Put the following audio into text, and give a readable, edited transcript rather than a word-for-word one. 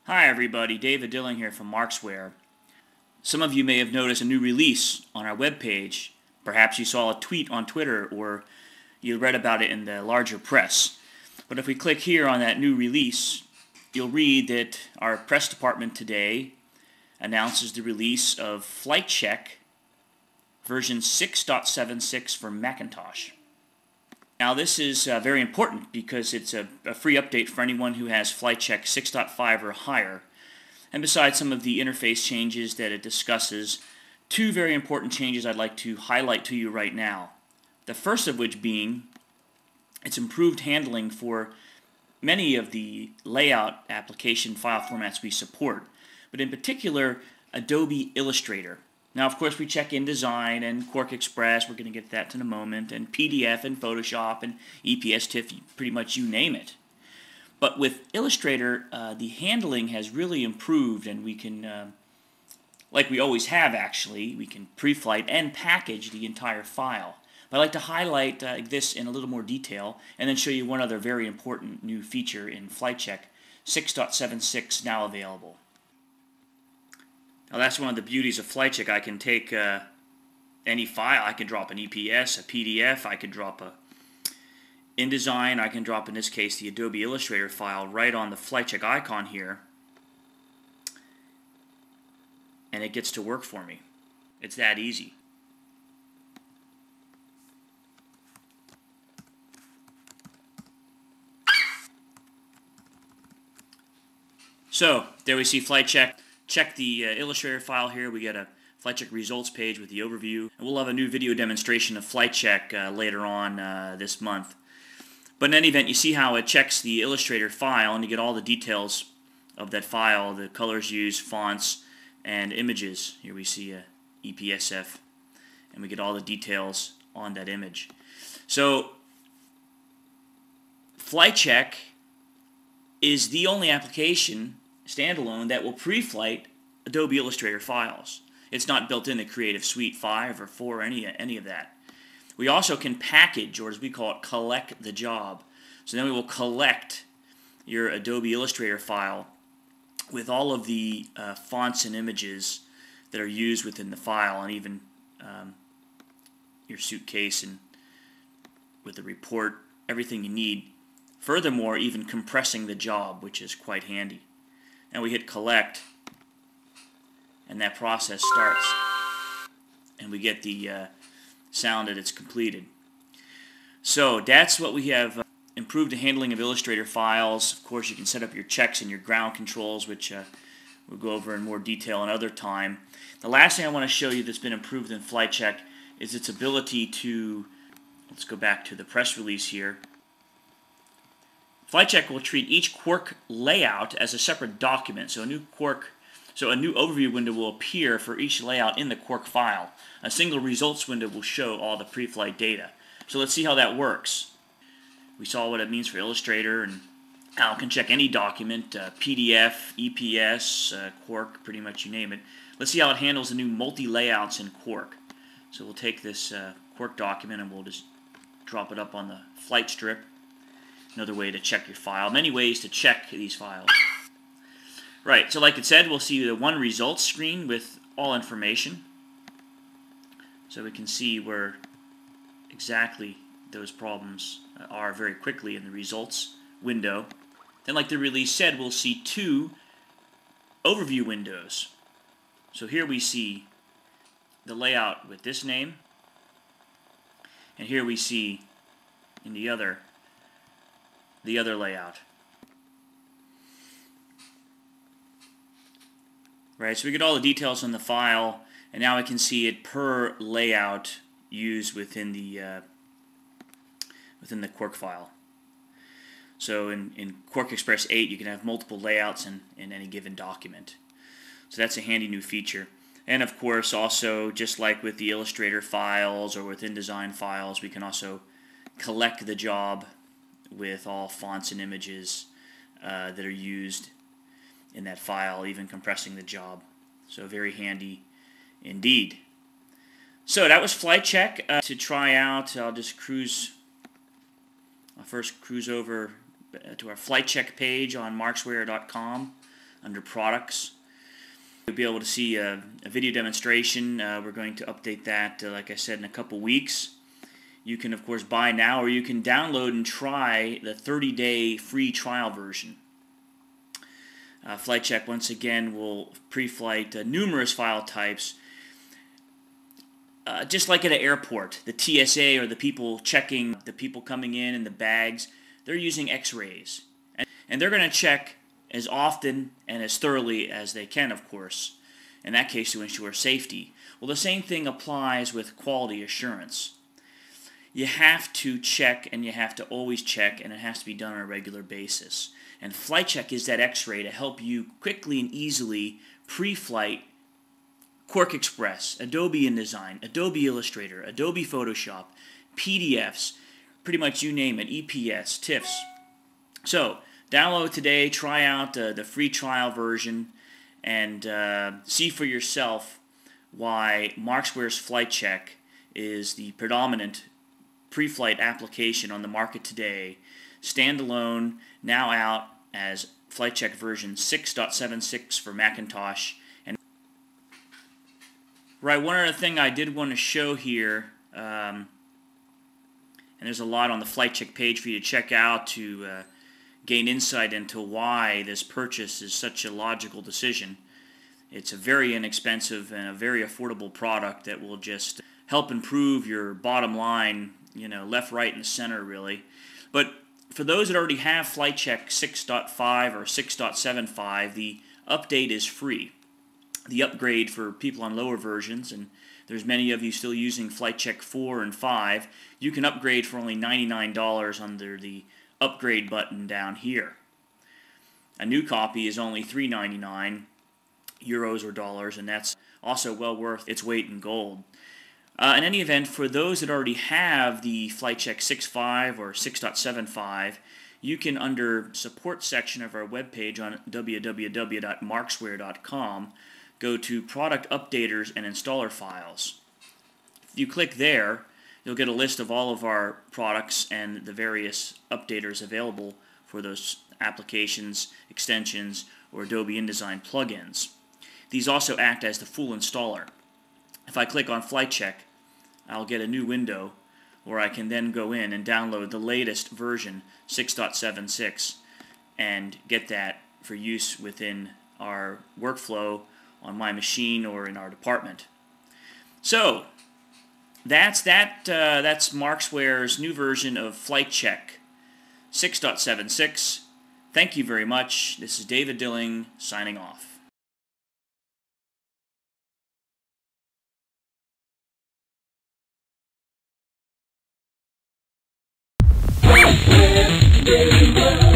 Hi everybody, David Dilling here from Markzware. Some of you may have noticed a new release on our webpage. Perhaps you saw a tweet on Twitter or you read about it in the larger press. But if we click here on that new release, you'll read that our press department today announces the release of FlightCheck version 6.76 for Macintosh. Now this is very important because it's a free update for anyone who has FlightCheck 6.5 or higher. And besides some of the interface changes that it discusses, two very important changes I'd like to highlight to you right now. The first of which being its improved handling for many of the layout application file formats we support, but in particular Adobe Illustrator. Now, of course, we check InDesign and QuarkXPress, we're going to get that in a moment, and PDF and Photoshop and EPS, TIFF, pretty much you name it. But with Illustrator, the handling has really improved, and we can, like we always have actually, we can pre-flight and package the entire file. But I'd like to highlight this in a little more detail, and then show you one other very important new feature in FlightCheck 6.76 now available. Now that's one of the beauties of FlightCheck. I can take any file. I can drop an EPS, a PDF, I can drop a InDesign, I can drop, in this case, the Adobe Illustrator file right on the FlightCheck icon here, and it gets to work for me. It's that easy. So, there we see FlightCheck. Check the Illustrator file here. We get a FlightCheck results page with the overview. And we'll have a new video demonstration of FlightCheck later on this month. But in any event, you see how it checks the Illustrator file, and you get all the details of that file, the colors used, fonts, and images. Here we see a EPSF, and we get all the details on that image. So, FlightCheck is the only application standalone that will pre-flight Adobe Illustrator files. It's not built in the Creative Suite 5 or 4 or any of that. We also can package, or as we call it, collect the job. So then we will collect your Adobe Illustrator file with all of the fonts and images that are used within the file, and even your suitcase and with the report, everything you need. Furthermore, even compressing the job, which is quite handy. And we hit collect, and that process starts, and we get the sound that it's completed. So that's what we have improved the handling of Illustrator files. Of course, you can set up your checks and your ground controls, which we'll go over in more detail another time. The last thing I want to show you that's been improved in FlightCheck is its ability to, let's go back to the press release here. FlightCheck will treat each Quark layout as a separate document, so a new overview window will appear for each layout in the Quark file. A single results window will show all the pre-flight data. So let's see how that works. We saw what it means for Illustrator, and how it can check any document, PDF, EPS, Quark, pretty much you name it. Let's see how it handles the new multi-layouts in Quark. So we'll take this Quark document and we'll just drop it up on the flight strip. Another way to check your file. Many ways to check these files. Right, so like it said, we'll see the one results screen with all information. So we can see where exactly those problems are very quickly in the results window. Then, like the release said, we'll see two overview windows. So here we see the layout with this name, and here we see in the other layout. Right, so we get all the details on the file, and now we can see it per layout used within the Quark file. So in QuarkXPress 8, you can have multiple layouts in any given document. So that's a handy new feature. And of course, also, just like with the Illustrator files or with InDesign files, we can also collect the job with all fonts and images that are used in that file, even compressing the job. So very handy indeed. So that was FlightCheck. To try out, I'll just first cruise over to our FlightCheck page on Markzware.com. under Products. You'll be able to see a video demonstration. We're going to update that, like I said, in a couple weeks. You can, of course, buy now, or you can download and try the 30-day free trial version. FlightCheck, once again, will pre-flight numerous file types. Just like at an airport, the TSA, or the people checking, the people coming in the bags, they're using X-rays. And they're going to check as often and as thoroughly as they can, of course, in that case to ensure safety. Well, the same thing applies with quality assurance. You have to check, and you have to always check, and it has to be done on a regular basis. And FlightCheck is that X-ray to help you quickly and easily pre-flight QuarkXPress, Adobe InDesign, Adobe Illustrator, Adobe Photoshop, PDFs, pretty much you name it, EPS, TIFFs. So, download today, try out the free trial version, and see for yourself why Markzware's FlightCheck is the predominant pre-flight application on the market today, standalone, now out as FlightCheck version 6.76 for Macintosh. And right, one other thing I did want to show here, and there's a lot on the FlightCheck page for you to check out to gain insight into why this purchase is such a logical decision. It's a very inexpensive and a very affordable product that will just help improve your bottom line, you know, left, right, and center, really. But for those that already have FlightCheck 6.5 or 6.75, the update is free. The upgrade for people on lower versions, and there's many of you still using FlightCheck 4 and 5, you can upgrade for only $99 under the upgrade button down here. A new copy is only $3.99 euros or dollars, and that's also well worth its weight in gold. In any event, for those that already have the FlightCheck 6.5 or 6.75, you can, under support section of our webpage on www.markzware.com, go to Product Updaters and Installer Files. If you click there, you'll get a list of all of our products and the various updaters available for those applications, extensions, or Adobe InDesign plugins. These also act as the full installer. If I click on FlightCheck, I'll get a new window where I can then go in and download the latest version, 6.76, and get that for use within our workflow on my machine or in our department. So, that's Markzware's new version of FlightCheck 6.76. Thank you very much. This is David Dilling signing off. Yeah.